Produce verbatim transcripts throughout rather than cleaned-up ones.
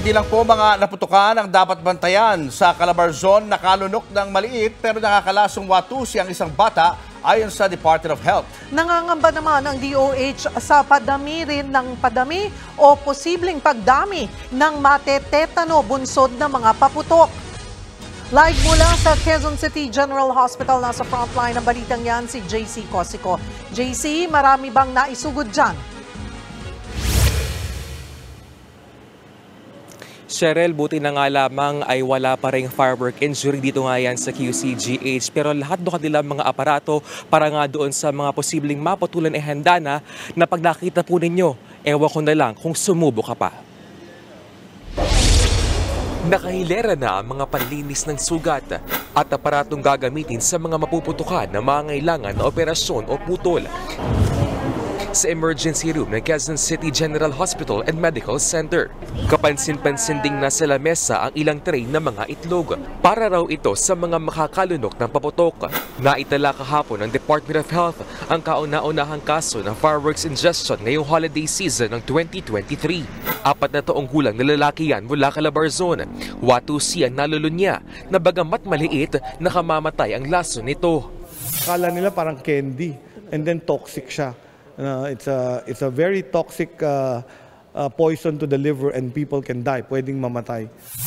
Hindi lang po mga naputukan ang dapat bantayan. Sa Calabarzon, nakalunok ng maliit pero nakakalasong watusi ang isang bata ayon sa Department of Health. Nangangamba naman ang D O H sa padami rin ng padami o posibleng pagdami ng matetetano bunsod ng mga paputok. Live mula sa Quezon City General Hospital, nasa frontline ng balitang yan si J C Cosico. J C, marami bang naisugod dyan? Cheryl, buti na nga lamang ay wala pa ring firework injury dito nga yan sa Q C G H. Pero lahat do kanila mga aparato para nga doon sa mga posibleng maputulan ay handa na na pag nakita po ninyo, ewan ko na lang kung sumubo ka pa. Nakahilera na ang mga panlinis ng sugat at aparatong gagamitin sa mga mapuputukan na mangailangan na operasyon o putol. Sa emergency room ng Quezon City General Hospital and Medical Center, kapansin-pansin ding nasa lamesa ang ilang tray na mga itlog para raw ito sa mga makakalunok ng paputok. Naitala kahapon ng Department of Health ang kauna-unahang kaso ng fireworks ingestion ngayong holiday season ng twenty twenty-three. Apat na taong gulang na lalaki yan mula Calabarzon. Watusi ang nalulunya na bagamat maliit, nakamamatay ang laso nito. Akala nila parang candy and then toxic siya. Uh, it's a it's a very toxic uh, uh, poison to the liver and people can die, pwedeng mamatay.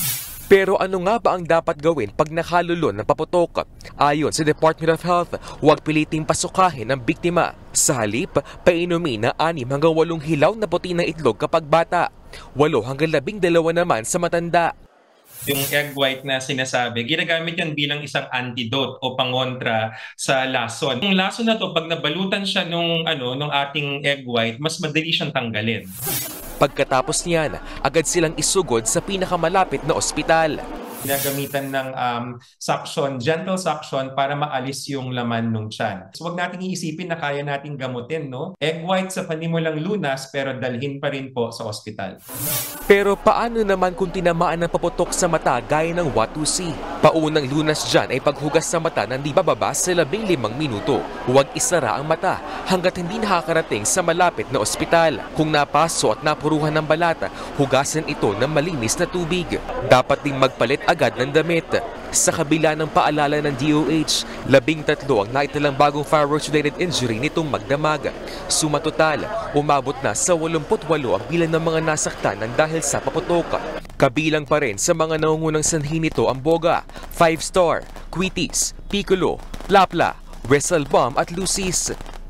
Pero ano nga ba ang dapat gawin pag nakalulon ng paputok? Ayon sa Department of Health, huwag piliting pasukahin ang biktima. Sa halip, painumin na anim hanggang walong hilaw na puti ng itlog kapag bata. Walo hanggang labing dalawa naman sa matanda. Yung egg white na sinasabi, ginagamit yan bilang isang antidote o pangontra sa lason. Yung lason na to, pag nabalutan siya nung, ano, nung ating egg white, mas madali siyang tanggalin. Pagkatapos niyan, agad silang isugod sa pinakamalapit na ospital. Ginagamitan ng um, suction, gentle suction para maalis yung laman ng tiyan. So, huwag natin iisipin na kaya natin gamutin, no? Egg white sa panimulang lunas pero dalhin pa rin po sa ospital. Pero paano naman kung tinamaan ng paputok sa mata gaya ng watusi? Paunang lunas dyan ay paghugas sa mata ng di bababa sa labing limang minuto. Huwag isara ang mata hanggat hindi nakakarating sa malapit na ospital. Kung napaso at napuruhan ng balata, hugasan ito ng malinis na tubig. Dapat ding magpalit agad ng damit. Sa kabila ng paalala ng D O H, labing tatlo ang naitalang bagong fireworks-related injury nitong magdamag. Sumatotal, umabot na sa walumput walo ang bilang ng mga nasaktan ng dahil sa paputok. Kabilang pa rin sa mga nangungunang sanhi nito ang Boga, Five Star, Quitis, Piccolo, Lapla, Whistle Bomb at Lucis.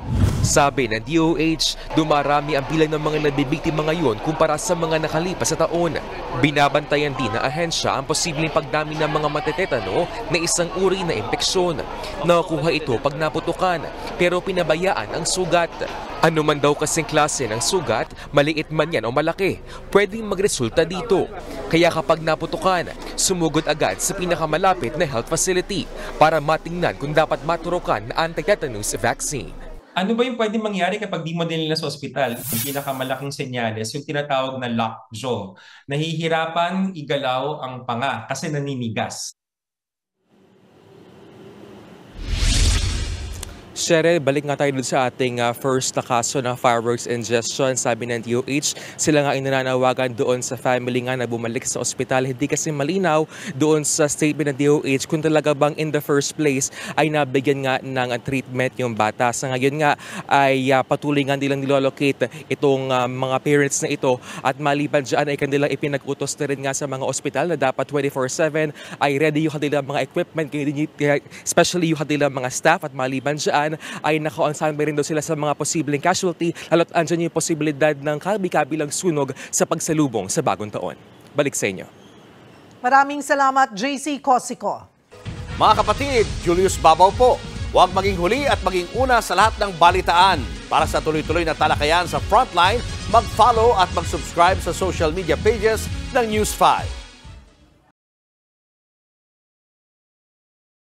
Sabi ng D O H, dumarami ang bilang ng mga nabibiktima ngayon kumpara sa mga nakalipas sa taon. Binabantayan din ng ahensya ang posibleng pagdami ng mga matetetano na isang uri na impeksyon. Nakuha ito pag naputukan, pero pinabayaan ang sugat. Ano man daw kasing klase ng sugat, maliit man yan o malaki, pwedeng magresulta dito. Kaya kapag naputukan, sumugod agad sa pinakamalapit na health facility para matingnan kung dapat maturukan na anti-tetanus vaccine. Ano ba yung pwedeng mangyari kapag di mo dinala sa ospital? Yung pinakamalaking senyales, yung tinatawag na lockjaw. Nahihirapan igalaw ang panga kasi naninigas. Cheryl, balik nga tayo dun sa ating uh, first na kaso ng fireworks ingestion. Sabi ng D O H, sila nga ay nananawagan doon sa family nga na bumalik sa ospital. Hindi kasi malinaw doon sa statement ng D O H kung talaga bang in the first place ay nabigyan nga ng uh, treatment yung bata. Sa ngayon nga ay uh, patuloy nga nilang nilolocate itong uh, mga parents na ito at maliban dyan ay kanilang ipinag-utos na rin nga sa mga ospital na dapat twenty-four seven ay ready yung kanilang mga equipment, especially yung kanilang mga staff at maliban dyan ay naka-on-standby rin daw sila sa mga posibleng casualty, lalo't andyan yung posibilidad ng kabi-kabilang sunog sa pagsalubong sa bagong taon. Balik sa inyo. Maraming salamat, J C Cosico. Mga kapatid, Julius Babaw po. Huwag maging huli at maging una sa lahat ng balitaan. Para sa tuloy-tuloy na talakayan sa Frontline, mag-follow at mag-subscribe sa social media pages ng News five.